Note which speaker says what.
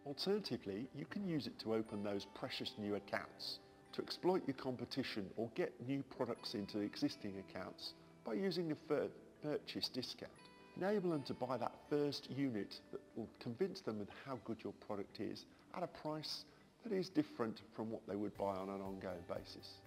Speaker 1: Alternatively, you can use it to open those precious new accounts, to exploit your competition or get new products into existing accounts by using a purchase discount. Enable them to buy that first unit that will convince them of how good your product is at a price that is different from what they would buy on an ongoing basis.